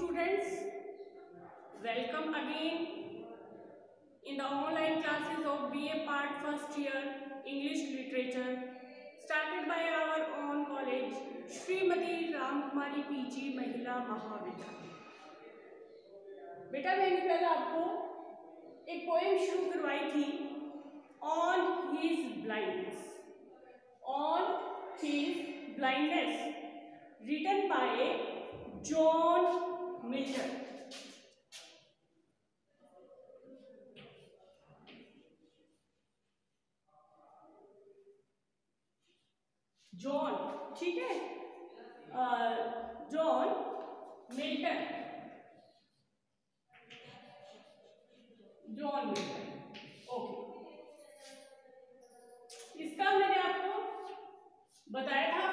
students, welcome again in the online classes of BA Part First Year English Literature started by our own college Shrimati Ramkumari PG महिला महाविद्यालय। बेटा मैंने पहले आपको एक पोएम शुरू करवाई थी on his blindness written by John Milton. John, ठीक है, जॉन मिल्टन, ओके। इसका मैंने आपको बताया था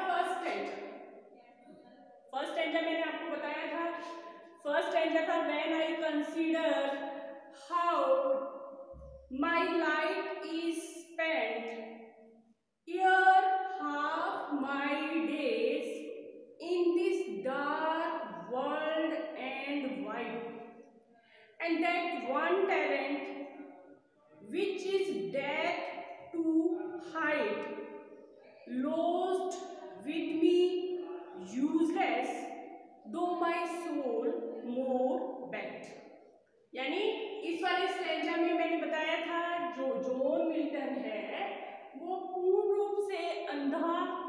फर्स्ट स्टैंजा मैंने आपको बताया था। फर्स्ट स्टैंजा था when I consider how my life is spent here half my days in this dark world and wide, and that one talent which is death to hide lost with me useless though my soul more bent। यानी इस वाले stanza में मैंने बताया था जो John Milton है वो पूर्ण रूप से अंधा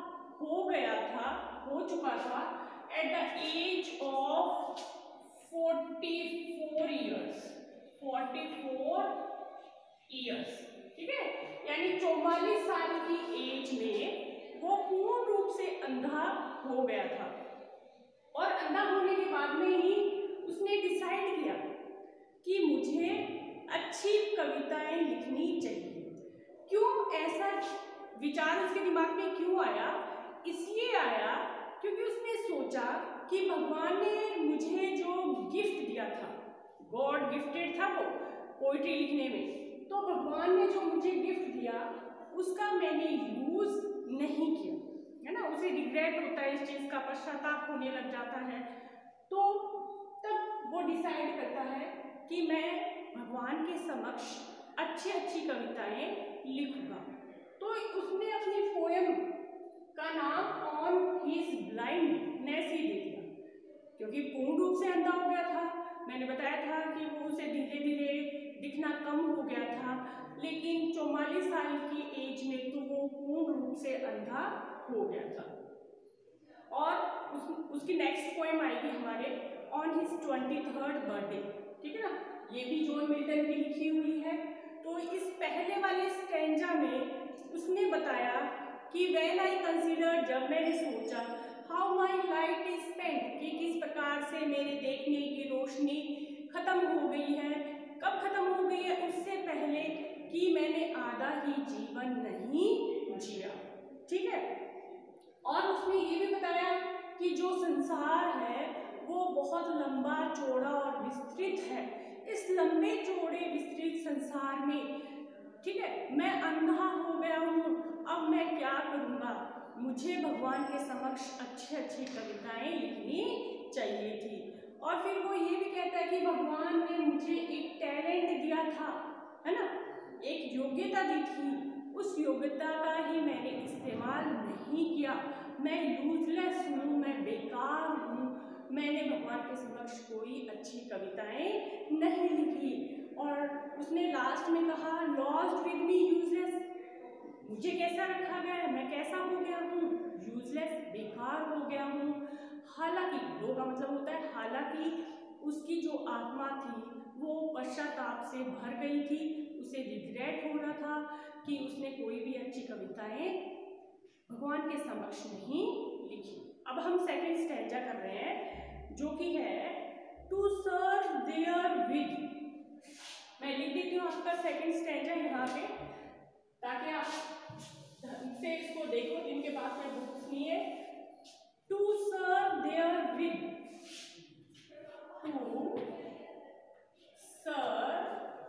हो चुका था at the age of 44 years, ठीक है, यानी 44 साल की एज में वो पूर्ण रूप से अंधा हो गया था। और अंधा होने के बाद में ही उसने डिसाइड किया कि मुझे अच्छी कविताएं लिखनी चाहिए। क्यों ऐसा विचार उसके दिमाग में क्यों आया? इसलिए आया क्योंकि उसने सोचा कि भगवान ने मुझे जो गिफ्ट दिया था, गॉड गिफ्टेड था वो पोइट्री लिखने में, तो भगवान ने जो मुझे गिफ्ट दिया उसका मैंने यूज नहीं किया, है ना। उसे रिग्रेट होता है, इस चीज का पश्चाताप होने लग जाता है। तो तब वो डिसाइड करता है कि मैं भगवान के समक्ष अच्छी कविताएं लिखूंगा। तो उसने अपनी पोएम का नाम ऑन हिज ब्लाइंडनेस ही दे दिया, क्योंकि पूर्ण रूप से अंधा हो गया था। मैंने बताया था कि वो उसे धीरे धीरे दिखना कम हो गया था, लेकिन 44 साल की एज में तो वो पूर्ण रूप से अंधा हो गया था। और उसकी नेक्स्ट पोएम आएगी हमारे ऑन हिज 23rd बर्थडे, ठीक है ना। ये भी जॉन मिल्टन की लिखी हुई है। तो इस पहले वाले स्टैंजा में उसने बताया कि व्हेन आई कंसीडर, जब मैंने सोचा, how my light is spent, कि किस प्रकार से मेरे देखने की रोशनी खत्म हो गई है। कब खत्म हो गई है? उससे पहले कि मैंने आधा ही जीवन नहीं जिया, ठीक है। और उसने ये भी बताया कि जो संसार है वो बहुत लंबा चौड़ा और विस्तृत है। इस लंबे चौड़े विस्तृत संसार में, ठीक है, मैं अंधा हो गया हूँ। अब मैं क्या करूँगा? मुझे भगवान के समक्ष अच्छी कविताएं लिखनी चाहिए थी। और फिर वो ये भी कहता है कि भगवान ने मुझे एक टैलेंट दिया था, है ना, एक योग्यता दी थी, उस योग्यता का ही मैंने इस्तेमाल नहीं किया। मैं यूजलेस हूँ, मैं बेकार हूँ, मैंने भगवान के समक्ष कोई अच्छी कविताएं नहीं लिखी। और उसने लास्ट में कहा लॉस्ट विद मी यूजलेस, मुझे कैसा रखा गया है, मैं कैसा हो गया हूँ? यूजलेस, बेकार हो गया हूँ। हालांकि दो का मतलब होता है हालांकि उसकी जो आत्मा थी वो पश्चाताप से भर गई थी, उसे रिग्रेट हो रहा था कि उसने कोई भी अच्छी कविताएं भगवान के समक्ष नहीं लिखी। अब हम सेकंड स्टैंजा कर रहे हैं जो कि है टू सर्व देयर विद। मैं लिख देती हूँ आपका सेकंड स्टैंजा यहाँ पे, ताकि आप ढंग से इसको देखो, जिनके पास में बुक्स नहीं है। To serve therewith, to serve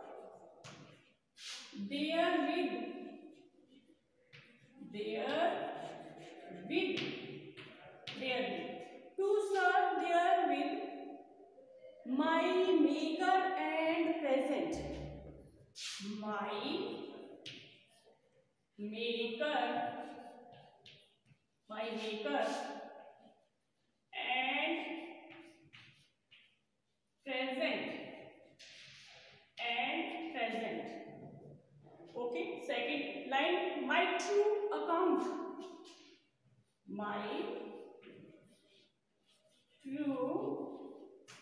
therewith, to serve therewith my maker, and present. Okay, second line, my true account, my true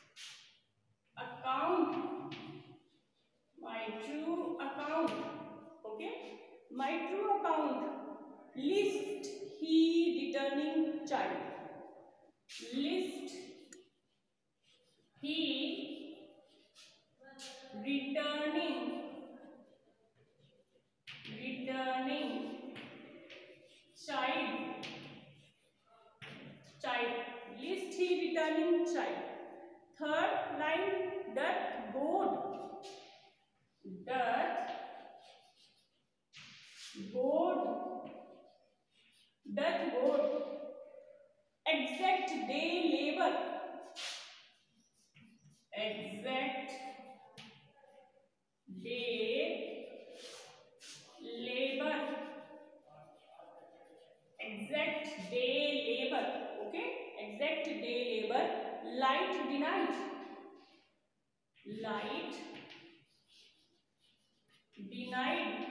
account, okay, my true account, list he returning child, list he returning child, list he returning child. Third line, doth board, exact day labor, exact day labor, okay, exact day labor, light denied, light denied,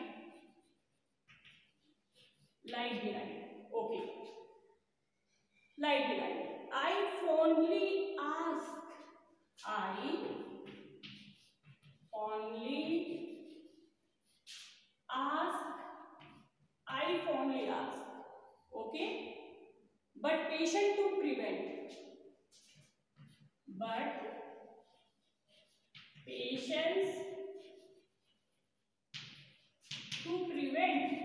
okay, light denied. I fondly ask, I fondly ask, okay, but patient to prevent, but patience to prevent,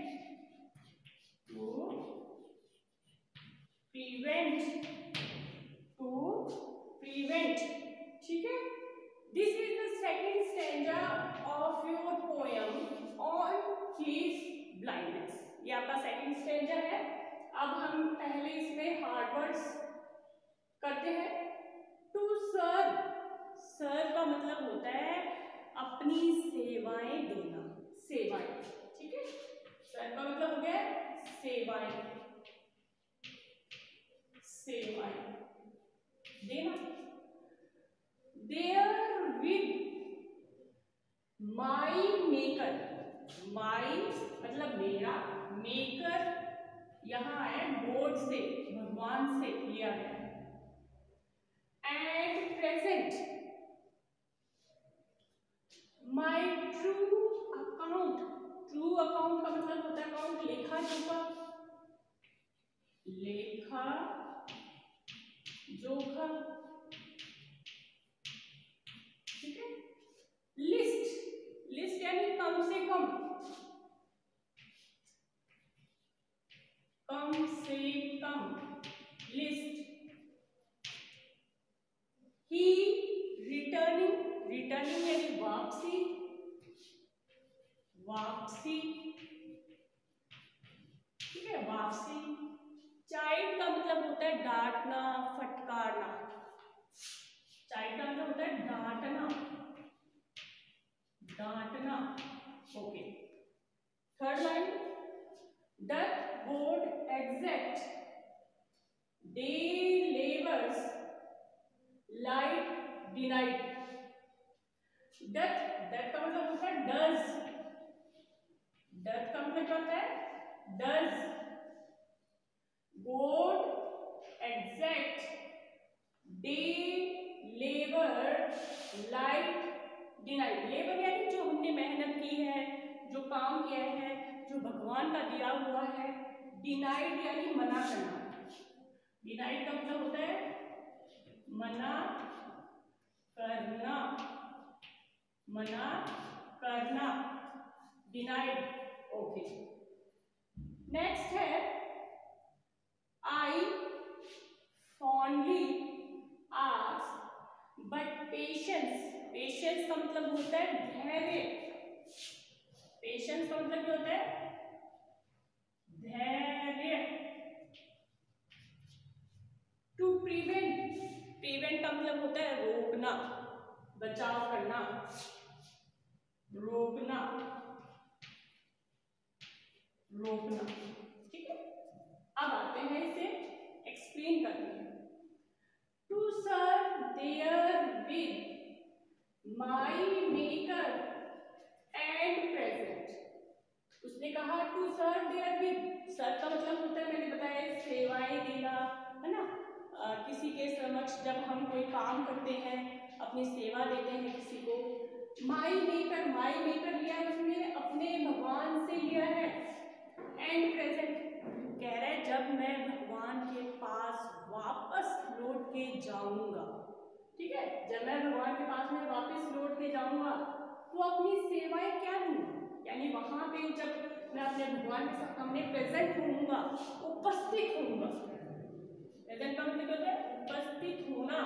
ठीक है. This is the second stanza of your poem on his blindness. ये आपका second stanza है. अब हम पहले इसमें hard words करते हैं. टू सर्व का मतलब होता है अपनी सेवाएं देना, सेवाएं, ठीक है. सर्व का मतलब हो गया सेवाएं देना. Therewith my Maker, my मतलब मेरा, मेकर यहां है गॉड से, भगवान से लिया गया है. And present my true account, true account का मतलब होता है अकाउंट, लेखा जोखा, ठीक है. लिस्ट यानी कम से कम, लिस्ट. ही रिटर्निंग यानी वापसी, ठीक है, वापसी. चाइल्ड का मतलब होता है डांटना, फटकारना. चाइल्ड का मतलब होता है डांटना, okay. Third line, doth board exact day labours light denied. Doth का मतलब होता है डज, डथ का मतलब क्या होता है does. Board exact day labour light denied. Labour यानी जो हमने मेहनत की है, जो काम किया है, जो भगवान का दिया हुआ है. डिनाइड यानी मना करना. डिनाइड का मतलब होता है मना करना, डिनाइड, ओके. नेक्स्ट है I fondly ask but patience का मतलब होता है धैर्य. पेशेंस का मतलब क्या होता है धैर्य. टू प्रिवेंट का मतलब होता है रोकना, बचाव करना. रोकना, रोकना। ठीक है, अब आते हैं इसे एक्सप्लेन करते हैं। To serve therewith my Maker and present. उसने कहा to serve therewith, serve का मतलब होता है, मैंने बताया सेवाएं देना, है ना। किसी के समक्ष जब हम कोई काम करते हैं, अपनी सेवा देते हैं किसी को। माई मेकर, माई मेकर लिया है उसने अपने भगवान से लिया है। एंड प्रेजेंट कह रहा है जब मैं भगवान के पास वापस लौट के जाऊंगा, ठीक है, जब मैं भगवान के पास में वापस लौट के जाऊंगा तो अपनी सेवाएं क्या दूंगा, यानी वहां पे जब मैं अपने भगवान के सामने प्रेजेंट होऊंगा, उपस्थित होऊंगा। प्रेजेंट का मतलब होता है उपस्थित होना,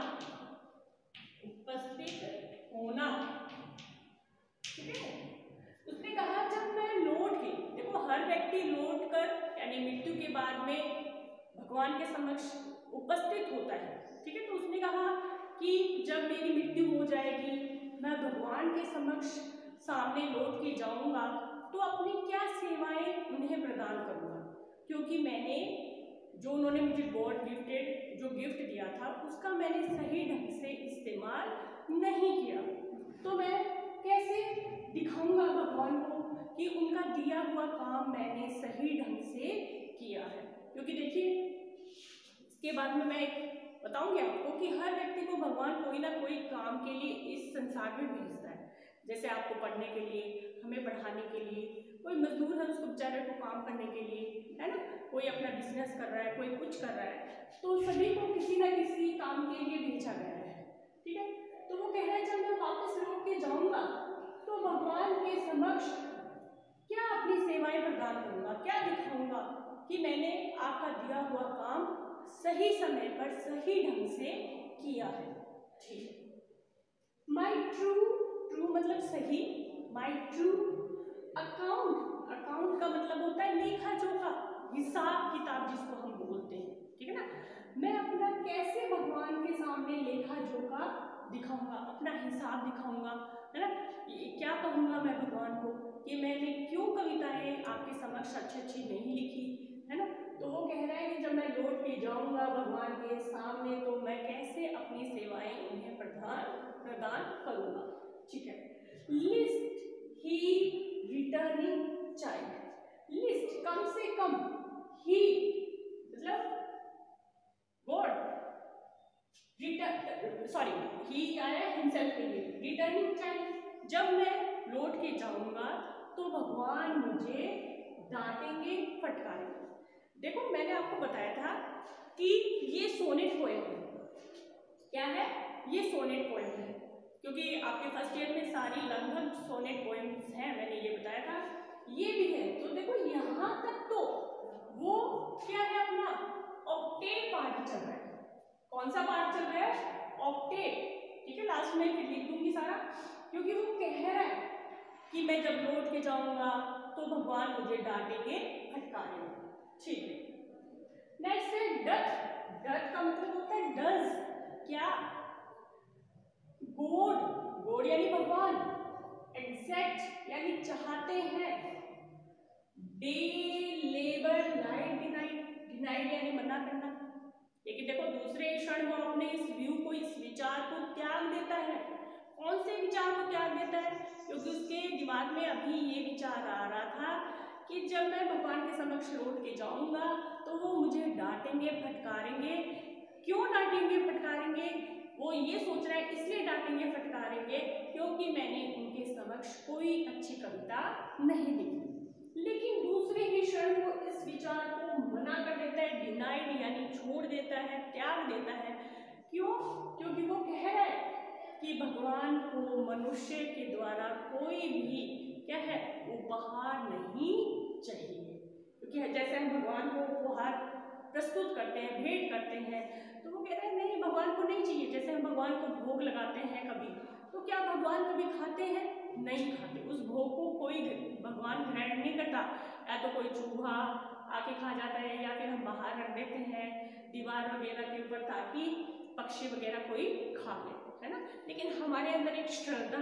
उपस्थित होना। ठीक है, उसने कहा जब मैं लौट के, देखो हर व्यक्ति लौट कर यानी मृत्यु के बाद में भगवान के समक्ष उपस्थित होता है। ठीक है, तो उसने कहा कि जब मेरी मृत्यु हो जाएगी, मैं भगवान के समक्ष सामने लौट के जाऊंगा तो अपनी क्या सेवाएं उन्हें प्रदान करूंगा, क्योंकि मैंने जो उन्होंने मुझे गॉड गिफ्टेड जो गिफ्ट दिया था उसका मैंने सही ढंग से इस्तेमाल नहीं किया। तो मैं कैसे दिखाऊंगा भगवान को कि उनका दिया हुआ काम मैंने सही ढंग से किया है। क्योंकि देखिए इसके बाद में मैं एक बताऊंगी आपको कि हर व्यक्ति को भगवान कोई ना कोई काम के लिए इस संसार में भेजता है। जैसे आपको पढ़ने के लिए, हमें पढ़ाने के लिए, कोई मजदूर है उसको बेचारे को काम करने के लिए, है ना, कोई अपना बिजनेस कर रहा है, कोई कुछ कर रहा है, तो सभी को किसी ना किसी काम के लिए भेजा गया है। ठीक है, तो वो कह रहा है जब मैं वापस लौट के जाऊंगा तो भगवान के समक्ष क्या अपनी सेवाएं प्रदान करूंगा, क्या दिखाऊंगा कि मैंने आपका दिया हुआ काम सही समय पर सही ढंग से किया है। ठीक है, माई ट्रू, ट्रू मतलब सही, माई ट्रू अकाउंट, अकाउंट का मतलब होता है लेखा जोखा, हिसाब किताब जिसको हम बोलते हैं। ठीक है ना, मैं अपना कैसे भगवान के सामने लेखा जोखा दिखाऊंगा, अपना हिसाब दिखाऊंगा, है ना। क्या कहूंगा मैं भगवान को कि मैंने क्यों कविताएं आपके समक्ष अच्छी अच्छी नहीं लिखी, है ना। तो वो कह रहा है कि जब मैं लौट के जाऊंगा भगवान के सामने तो मैं कैसे अपनी सेवाएं उन्हें प्रदान करूंगा। ठीक है, lest he returning child, lest कम से कम, ही मतलब गॉड, रिटर्न सॉरी ही आया हिमसेल्फ के लिए, रिटर्निंग चाइल्ड, जब मैं लौट के जाऊंगा तो भगवान मुझे डांटेंगे फटकारेंगे। देखो मैंने आपको बताया था कि ये सोनेट पोएम है। क्या है ये? सोनेट पोएम है, क्योंकि आपके फर्स्ट ईयर में सारी लगभग सोनेट पोएम्स हैं, मैंने ये बताया था, ये भी है। तो देखो यहाँ तक तो वो क्या है अपना ऑक्टेव पार्ट चल रहा है। कौन सा पार्ट चल रहा है? ऑक्टेव। ठीक है, लास्ट में फिर लिख दूंगी सारा, क्योंकि वो कह रहा है कि मैं जब लौट के जाऊंगा तो भगवान मुझे डांटेंगे फटकारेंगे। ठीक है, नेक्स्ट है डथ, डथ का मतलब होता है डज, क्या? गॉड, गॉड यानी भगवान, एग्जैक्ट यानी चाहते हैं, day labour night denied, denied यानी मना करना। लेकिन देखो दूसरे क्षण वो अपने इस व्यू को, इस विचार को त्याग देता है। कौन से विचार को त्याग देता है? क्योंकि उसके दिमाग में अभी ये विचार आ रहा था कि जब मैं भगवान के समक्ष लौट के जाऊंगा तो वो मुझे डांटेंगे फटकारेंगे। क्यों डांटेंगे फटकारेंगे? वो ये सोच रहा है इसलिए डांटेंगे फटकारेंगे क्योंकि मैंने उनके समक्ष कोई अच्छी कविता नहीं लिखी। लेकिन दूसरे ही क्षण वो इस विचार को मना कर देता है, डिनाइड यानी छोड़ देता है, त्याग देता है। क्यों? क्योंकि वो कह रहा है कि भगवान को मनुष्य के द्वारा कोई भी क्या है उपहार नहीं चाहिए। क्योंकि जैसे हम भगवान को उपहार प्रस्तुत करते हैं, भेंट करते हैं, तो वो कह रहे हैं नहीं भगवान को नहीं चाहिए। जैसे हम भगवान को भोग लगाते हैं कभी, तो क्या भगवान कभी खाते हैं? नहीं खाते। उस भोग को कोई भगवान ग्रहण नहीं करता, या तो कोई चूहा आके खा जाता है या फिर हम बाहर रख देते हैं दीवार वगैरह के ऊपर ताकि पक्षी वगैरह कोई खा ले, है ना। लेकिन हमारे अंदर एक श्रद्धा है,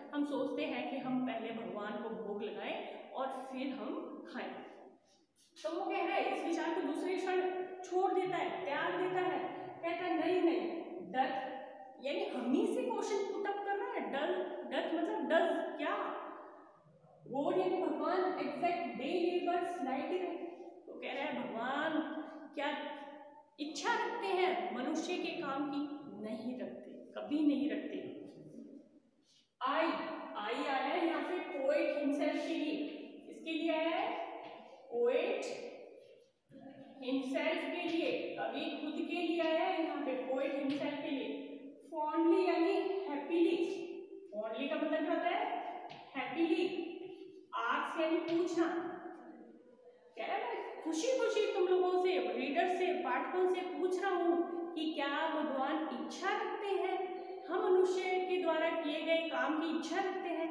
हम सोचते हैं कि हम पहले भगवान को भोग लगाएं और फिर हम खाएं। तो वो कह रहा है इस विचार को दूसरे क्षण छोड़ देता है, त्याग देता है, कहता है नहीं नहीं, डथ यानी हम ही से क्वेश्चन पुट अप कर रहा है। डथ मतलब डज क्या, गॉड यानी भगवान exact day levers like it. तो कह रहा है भगवान क्या इच्छा रखते हैं मनुष्य के काम की? नहीं रखते, कभी नहीं रखते। आई आया है यहाँ पे पोएट हिमसेल्फ के लिए, इसके लिए आया है पोएट हिमसेल्फ के लिए, कवि खुद के लिए आया है यहाँ पे पोएट हिमसेल्फ के लिए। फॉन्डली यानी हैप्पीली, फॉन्डली का मतलब क्या होता है? हैप्पीली। आस्क यानी पूछना, कह रहा है खुशी खुशी तुम लोगों से, रीडर से, पाठकों से पूछ रहा हूँ कि क्या भगवान इच्छा रखते हैं, हम मनुष्य के द्वारा किए गए काम की इच्छा रखते हैं?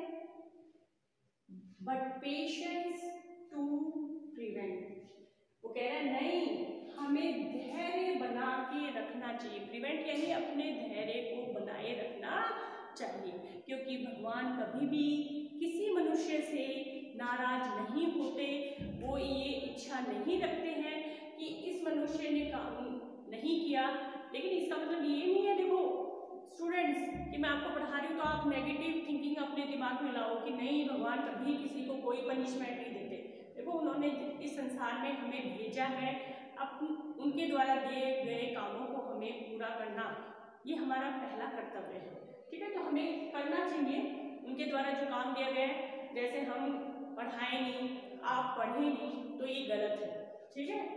बट पेशेंस टू प्रिवेंट, वो कह रहा है नहीं, हमें धैर्य बना के रखना चाहिए। प्रिवेंट यानी अपने धैर्य को बनाए रखना चाहिए, क्योंकि भगवान कभी भी किसी मनुष्य से नाराज नहीं होते। वो ये इच्छा नहीं रखते हैं कि इस मनुष्य ने काम नहीं किया। लेकिन इसका मतलब ये नहीं है देखो स्टूडेंट्स कि मैं आपको पढ़ा रही हूँ तो आप नेगेटिव थिंकिंग अपने दिमाग में लाओ कि नहीं भगवान कभी किसी को कोई पनिशमेंट नहीं देते। देखो उन्होंने इस संसार में हमें भेजा है, अब उनके द्वारा दिए गए कामों को हमें पूरा करना ये हमारा पहला कर्तव्य है। ठीक है, तो हमें करना चाहिए उनके द्वारा जो काम दिया गया है। जैसे हम पढ़ाए नहीं, आप पढ़े नहीं, तो ये गलत है। ठीक है,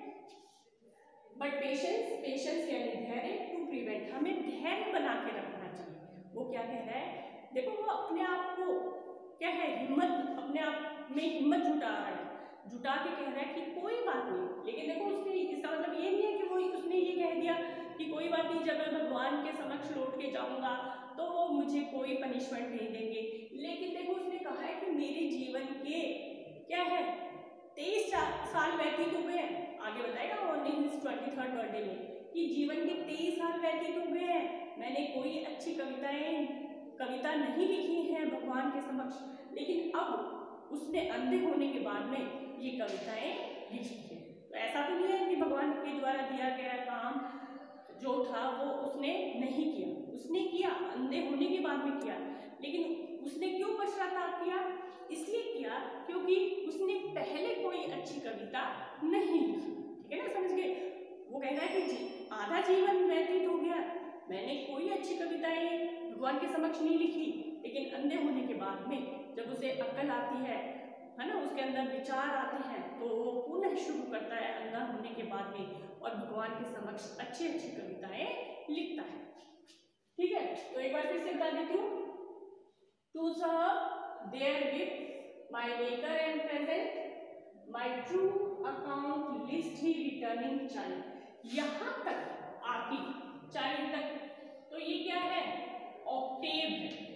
बट पेशेंस यानी धैर्य टू प्रिवेंट, हमें धैर्य बना के रखना चाहिए। वो क्या कह रहा है देखो, वो अपने आप को क्या है हिम्मत, अपने आप में हिम्मत जुटा रहा है, जुटा के कह रहा है कि कोई बात नहीं। लेकिन देखो उसने, इसका मतलब ये नहीं है कि वो उसने ये कह दिया कि कोई बात नहीं, जब मैं भगवान के समक्ष लौट के जाऊंगा तो वो मुझे कोई पनिशमेंट नहीं देंगे। लेकिन देखो उसने कहा है कि मेरे जीवन के क्या है 23 साल व्यतीत हो गए हैं। आगे बताएगा ऑन हिज 23rd बर्थडे में कि जीवन के 23 साल व्यतीत हो गए हैं, मैंने कोई अच्छी कविता नहीं लिखी है भगवान के समक्ष। लेकिन अब उसने अंधे होने के बाद में ये कविताएं लिखी है। तो ऐसा तो नहीं है कि भगवान के द्वारा दिया गया काम जो था वो उसने नहीं किया, उसने किया, अंधे होने के बाद में किया। लेकिन उसने क्यों पश्चाताप किया? इसलिए किया क्योंकि उसने पहले कोई अच्छी कविता नहीं लिखी। ठीक है ना, समझ गए? वो कहना है कि आधा जीवन व्यतीत हो गया, मैंने कोई अच्छी कविताएं भगवान के समक्ष नहीं लिखी। लेकिन अंधे होने के बाद में जब उसे अक्ल आती है ना, उसके अंदर विचार आते हैं, तो वो पुनः शुरू करता है अंधा होने के बाद में और भगवान के समक्ष अच्छी अच्छी कविताएं लिखता है। ठीक है, तो एक बार फिर से बता देती हूँ, to serve therewith my Maker and present my true account lest he returning child. यहां तक आती चाइल्ड तक, तो ये क्या है? ऑक्टेव है,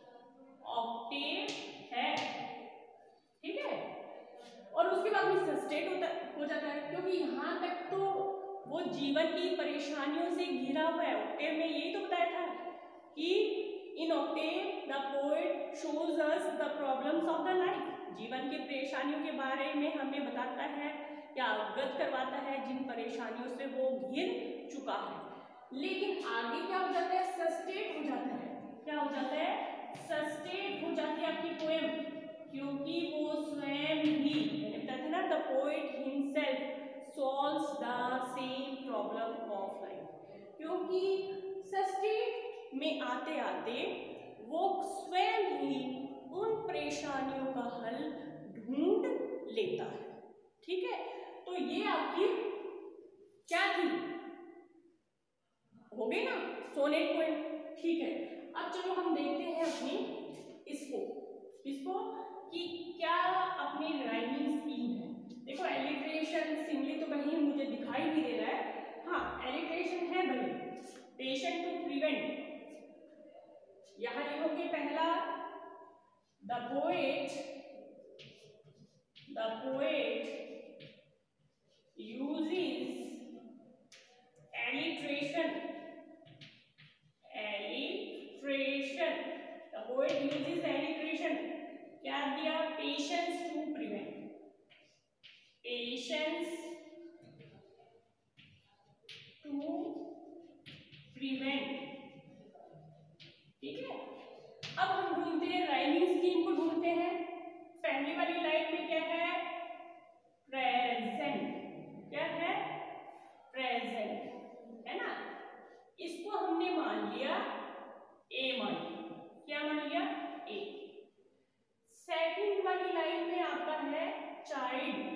ऑक्टेव है। ठीक है, और उसके बाद में सस्टेट हो जाता है, क्योंकि यहाँ तक तो वो जीवन की परेशानियों से घिरा हुआ है। ऑक्टेव में यही तो बताया था कि in octave the poet shows us the problems of the life, जीवन की परेशानियों के बारे में हमें बताता है या अवगत करवाता है जिन परेशानियों से वो घिर चुका है। लेकिन आगे क्या हो जाता है? सस्टेट हो जाता है। क्या हो जाता है? सस्टेट हो जाती है आपकी पोएम, क्योंकि वो स्वयं ही, मैंने बताया था ना, the poet himself solves the same problem of life. क्योंकि सस्टेट में आते आते वो स्वयं ही उन परेशानियों का हल ढूंढ लेता है। ठीक है, तो ये आपकी क्या थी? हो गई ना सोनेट पोएम। ठीक है, अब चलो हम देखते हैं अपनी इसको कि क्या अपनी राइमिंग स्कीम है। देखो एलिट्रेशन सिंगली तो कहीं मुझे दिखाई नहीं दे रहा है, हाँ एलिट्रेशन है भले। पेशेंट टू प्रिवेंट, यहां लिखोगे पहला the poet uses alliteration, the poet uses alliteration क्या दिया, patience to prevent, patience to prevent. ठीक है, अब हम ढूंढते हैं राइमिंग स्कीम को ढूंढते हैं। पहली वाली लाइन में क्या है, प्रेजेंट, क्या है, प्रेजेंट, है ना। इसको हमने मान लिया ए, मान लिया, क्या मान लिया, ए। सेकंड वाली लाइन में आता है चाइल्ड,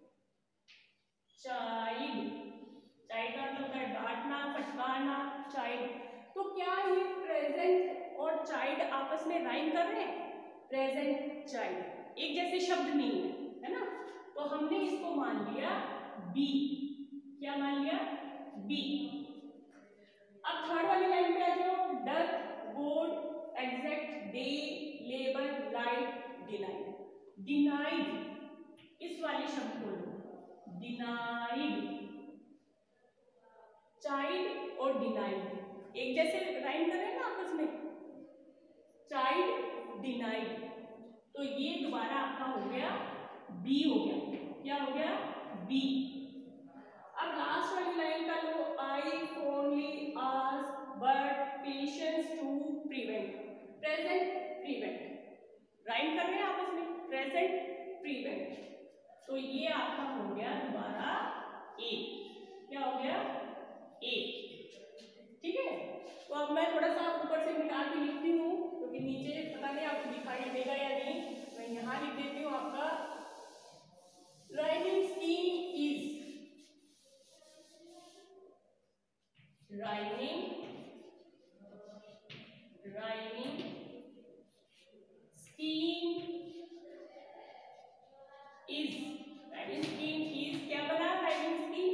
चाइल्ड, चाइल्ड का मतलब है डांटना, फटकारना, चाइल्ड। तो क्या ये प्रेजेंट और चाइल्ड आपस में राइम कर रहे हैं, प्रेजेंट चाइल्ड एक जैसे शब्द नहीं है ना। तो हमने इसको मान लिया बी, क्या मान लिया, बी। अब थर्ड वाली लाइन पे आ जाओ, doth, board, exact, day, labour, light, denied, denied, इस वाले शब्द को लो, डिनाइड, चाइल्ड और डिनाइड एक जैसे राइम कर रहे हैं ना आपस में, चाइल्ड, डिनाइड। तो ये दोबारा आपका हो गया बी, हो गया, क्या हो गया, बी। अब लास्ट वाली लाइन का लो, I fondly ask but patience to prevent, present prevent, rhyme कर रहे हैं आपस में, प्रेजेंट प्रिवेंट। तो ये आपका हो गया दोबारा ए, क्या हो गया, ए। ठीक है, तो अब मैं थोड़ा सा ऊपर से मिटा के लिखती हूँ क्योंकि नीचे पता नहीं आपको दिखाई देगा या नहीं। मैं यहाँ लिख देती हूँ, आपका rhyming scheme is, rhyming scheme is, rhyming scheme is क्या बना, rhyming scheme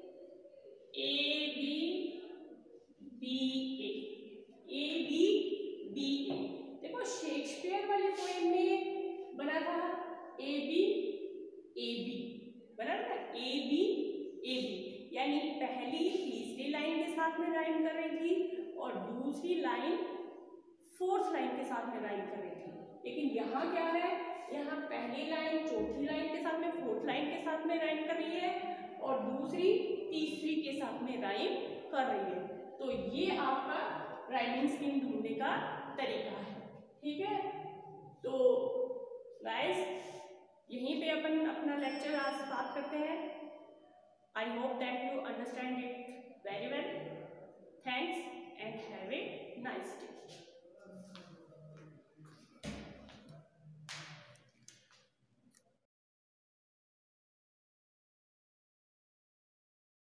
A B B A, A B B A. देखो शेक्सपियर वाले पोएम में बना था ए बी बना था, ए बी यानी पहली तीसरी लाइन के साथ में राइम कर रही थी और दूसरी लाइन फोर्थ लाइन के साथ में राइम कर रही थी। लेकिन यहाँ क्या है, यहाँ पहली लाइन चौथी लाइन के साथ में, फोर्थ लाइन के साथ में राइम कर रही है और दूसरी तीसरी के साथ में राइम कर रही है। तो ये आपका राइमिंग स्कीम ढूंढने का तरीका है। ठीक है, तो गाइस यहीं पे अपन अपना लेक्चर आज स्टार्ट करते हैं। I hope that you understand it very well.